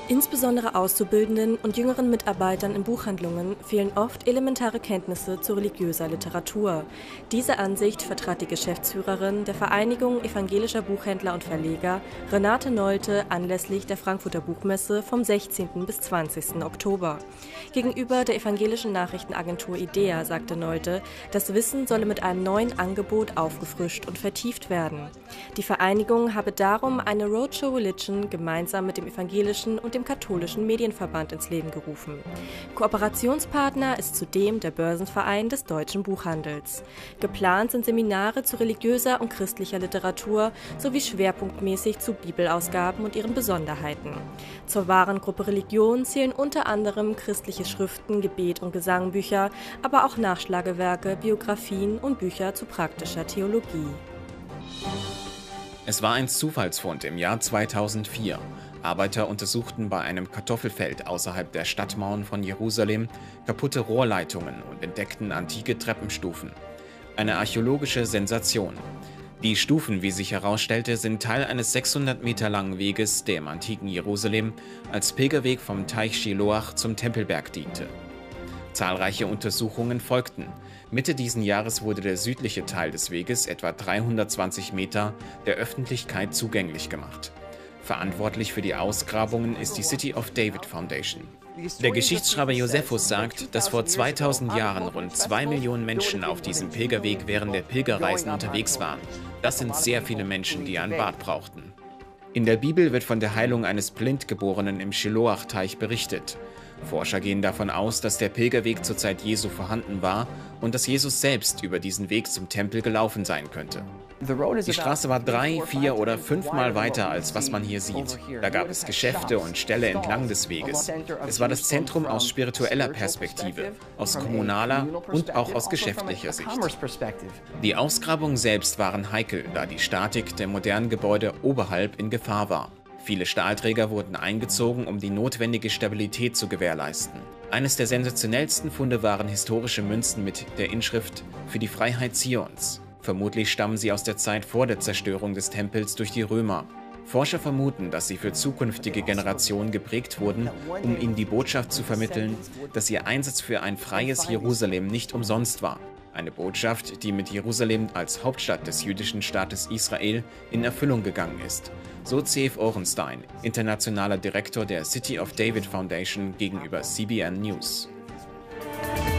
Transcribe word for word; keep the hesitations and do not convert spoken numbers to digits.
Insbesondere Auszubildenden und jüngeren Mitarbeitern in Buchhandlungen fehlen oft elementare Kenntnisse zu religiöser Literatur. Diese Ansicht vertrat die Geschäftsführerin der Vereinigung evangelischer Buchhändler und Verleger, Renate Nolte, anlässlich der Frankfurter Buchmesse vom sechzehnten bis zwanzigsten Oktober. Gegenüber der evangelischen Nachrichtenagentur IDEA sagte Nolte, das Wissen solle mit einem neuen Angebot aufgefrischt und vertieft werden. Die Vereinigung habe darum eine Roadshow Religion gemeinsam mit dem evangelischen und dem katholischen Medienverband ins Leben gerufen. Kooperationspartner ist zudem der Börsenverein des deutschen Buchhandels. Geplant sind Seminare zu religiöser und christlicher Literatur sowie schwerpunktmäßig zu Bibelausgaben und ihren Besonderheiten. Zur Warengruppe Religion zählen unter anderem christliche Schriften, Gebet und Gesangbücher, aber auch Nachschlagewerke, Biografien und Bücher zu praktischer Theologie. Es war ein Zufallsfund im Jahr zweitausendvier. Arbeiter untersuchten bei einem Kartoffelfeld außerhalb der Stadtmauern von Jerusalem kaputte Rohrleitungen und entdeckten antike Treppenstufen. Eine archäologische Sensation. Die Stufen, wie sich herausstellte, sind Teil eines sechshundert Meter langen Weges, der im antiken Jerusalem als Pilgerweg vom Teich Shiloach zum Tempelberg diente. Zahlreiche Untersuchungen folgten. Mitte diesen Jahres wurde der südliche Teil des Weges, etwa dreihundertzwanzig Meter, der Öffentlichkeit zugänglich gemacht. Verantwortlich für die Ausgrabungen ist die City of David Foundation. Der Geschichtsschreiber Josephus sagt, dass vor zweitausend Jahren rund zwei Millionen Menschen auf diesem Pilgerweg während der Pilgerreisen unterwegs waren. Das sind sehr viele Menschen, die ein Bad brauchten. In der Bibel wird von der Heilung eines Blindgeborenen im Shiloach-Teich berichtet. Forscher gehen davon aus, dass der Pilgerweg zur Zeit Jesu vorhanden war und dass Jesus selbst über diesen Weg zum Tempel gelaufen sein könnte. Die Straße war drei, vier oder fünfmal weiter, als was man hier sieht. Da gab es Geschäfte und Ställe entlang des Weges. Es war das Zentrum aus spiritueller Perspektive, aus kommunaler und auch aus geschäftlicher Sicht. Die Ausgrabungen selbst waren heikel, da die Statik der modernen Gebäude oberhalb in Gefahr war. Viele Stahlträger wurden eingezogen, um die notwendige Stabilität zu gewährleisten. Eines der sensationellsten Funde waren historische Münzen mit der Inschrift „Für die Freiheit Zions". Vermutlich stammen sie aus der Zeit vor der Zerstörung des Tempels durch die Römer. Forscher vermuten, dass sie für zukünftige Generationen geprägt wurden, um ihnen die Botschaft zu vermitteln, dass ihr Einsatz für ein freies Jerusalem nicht umsonst war. Eine Botschaft, die mit Jerusalem als Hauptstadt des jüdischen Staates Israel in Erfüllung gegangen ist. So Zeev Orenstein, internationaler Direktor der City of David Foundation gegenüber C B N News.